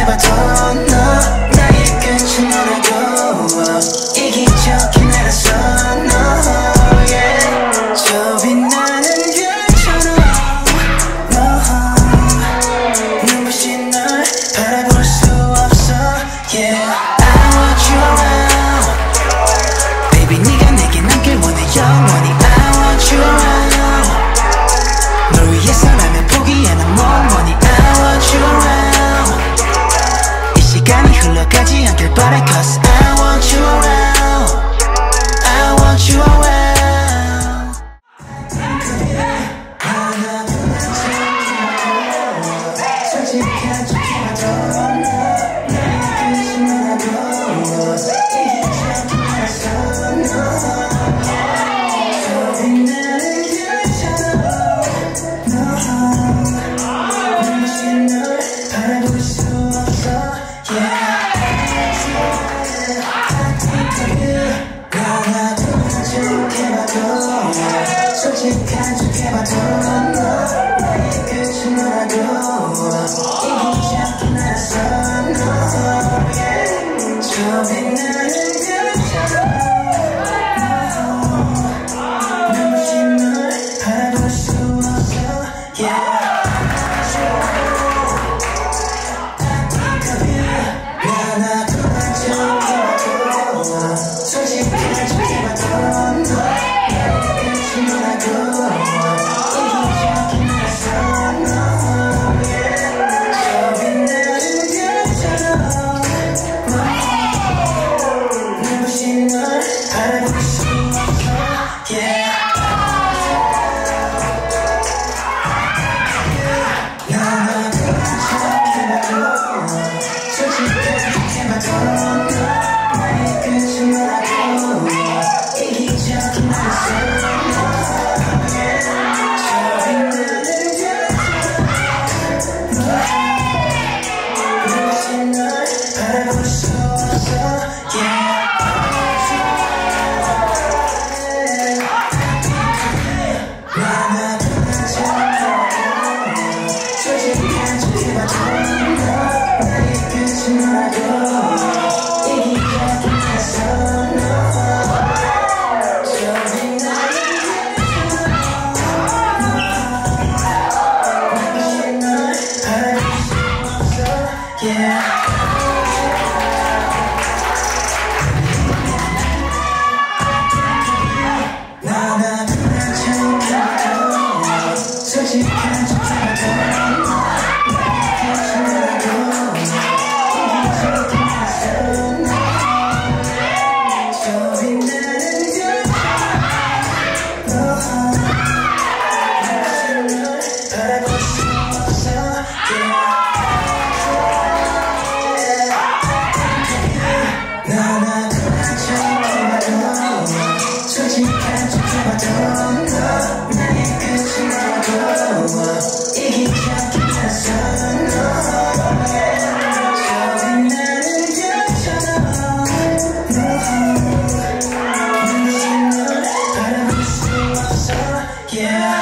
생각해봐도 너 나의 끝은 너라고 이기적인 나라서 너 yeah. 저 빛나는 별처럼 너 눈부신 널 바라볼 수 없어 yeah. I want you around baby 네가 내게 남길 원해 영원히 I want you around 널 위해서라면 포기하는 멍멍이 I want you around 이 시간이 흘러가지 않길 바래 Cause I want you around I want you around 솔직한 척해봐도 나의 끝이 너라고 이기적인 나라서 저 빛나는 별처럼 너 눈부신 널 바라볼 수 없어 yeah. I think of you 나나도 척해봐도 솔직한 척해봐도 너 나의 끝은 너라고 이기적인 나라서 너 yeah. 저 빛나는 별처럼 너 눈부신 널 바라볼 수 없어 yeah. 솔직한 척해봐도 너 나의 끝이 너라고 이기적인 나라서 너 yeah. 저 빛나는 별처럼 눈부신 널 바라볼 수 없어 yeah. 나나도 척해봐도 솔직한 척해봐도 너 나의 끝이 너라고 이기적인 나라서 너 yeah. 저 빛나는 별처럼 눈부신 널 바라볼 수 없어 yeah. 나나도 척해봐도 솔직한 척해봐도 너 나의 끝이 너라고 이기적인 나라서 너 저 빛나는 별처럼 눈부신 널 바라볼 수 없어 yeah. 나나도 척해봐도 솔직한 척해봐도 나의 끝이 너라고 이기적인 나라서 저 빛나는 별처럼 너 눈부신 널 바라볼 수 없어 yeah. 나나도 척해봐도 솔직한 척해봐도 너 나의 끝이 너라고 이기적인 나라서 너 yeah. 저 빛나는 별처럼 너 눈부신 널 바라볼 수 없어 yeah.